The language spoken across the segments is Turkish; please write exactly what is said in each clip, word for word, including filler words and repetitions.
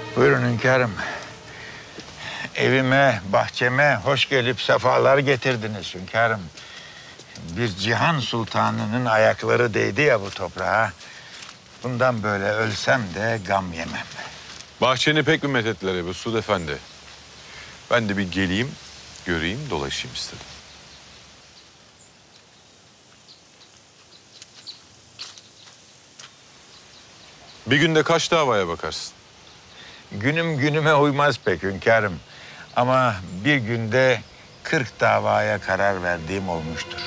Buyurun hünkârım. Evime, bahçeme hoş gelip sefalar getirdiniz hünkârım. Bir cihan sultanının ayakları değdi ya bu toprağa. Bundan böyle ölsem de gam yemem. Bahçeni pek mi methettiler Ebu Suud Efendi? Ben de bir geleyim, göreyim, dolaşayım istedim. Bir günde kaç davaya bakarsın? Günüm günüme uymaz pek hünkârım. Ama bir günde kırk davaya karar verdiğim olmuştur.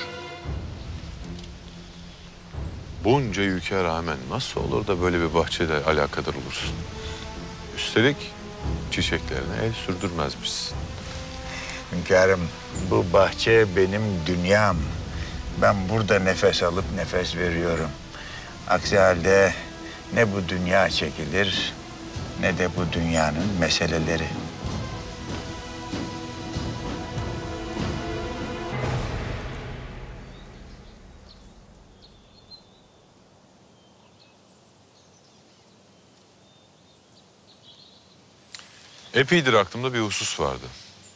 Bunca yüke rağmen nasıl olur da böyle bir bahçede alakadar olursun? Üstelik çiçeklerine el sürdürmezmişsin. Hünkârım, bu bahçe benim dünyam. Ben burada nefes alıp nefes veriyorum. Aksi halde ne bu dünya çekilir ne de bu dünyanın meseleleri. Epeydir aklımda bir husus vardı.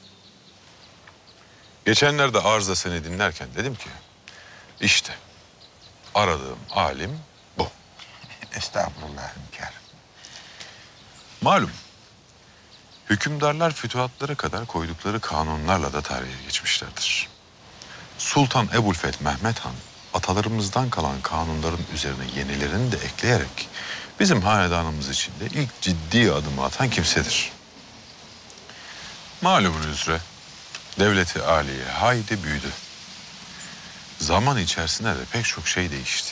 Geçenlerde arzda seni dinlerken dedim ki... işte aradığım alim bu. Estağfurullah hünkârım. Malum, hükümdarlar fütuhatlara kadar koydukları kanunlarla da tarihe geçmişlerdir. Sultan Ebu'l-Feth Mehmet Han, atalarımızdan kalan kanunların üzerine yenilerini de ekleyerek... bizim hanedanımız içinde ilk ciddi adımı atan kimsedir. Malumun üzere devleti âliye haydi büyüdü. Zaman içerisinde de pek çok şey değişti.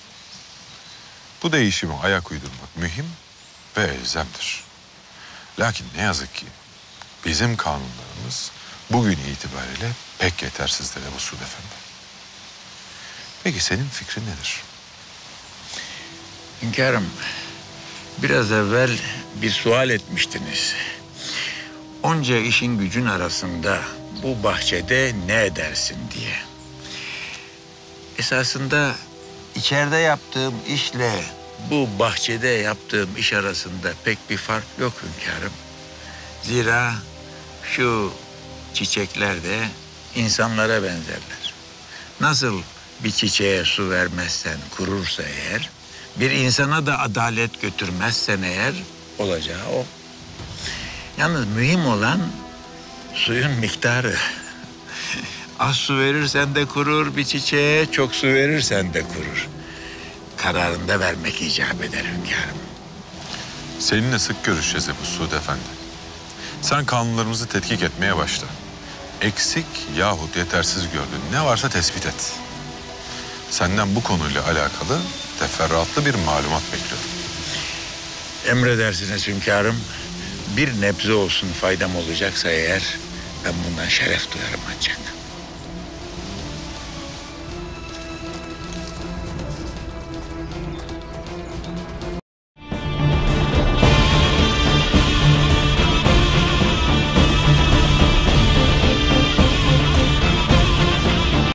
Bu değişime ayak uydurmak mühim ve elzemdir. Lakin ne yazık ki bizim kanunlarımız bugün itibariyle pek yetersizdir Ebu Suud Efendi. Peki senin fikrin nedir? Hünkârım, biraz evvel bir sual etmiştiniz. Onca işin gücün arasında bu bahçede ne edersin diye. Esasında içeride yaptığım işle bu bahçede yaptığım iş arasında pek bir fark yok hünkârım. Zira şu çiçekler de insanlara benzerler. Nasıl bir çiçeğe su vermezsen kurursa eğer, bir insana da adalet götürmezsen eğer olacağı o. Yalnız mühim olan suyun miktarı. Az su verirsen de kurur bir çiçeğe, çok su verirsen de kurur. Kararında vermek icap eder hünkârım. Seninle sık görüşeceğiz Ebu Suud Efendi. Sen kanunlarımızı tetkik etmeye başla. Eksik yahut yetersiz gördüğün ne varsa tespit et. Senden bu konuyla alakalı teferruatlı bir malumat bekliyorum. Emredersiniz hünkârım. Bir nebze olsun faydam olacaksa eğer ben bundan şeref duyarım ancak.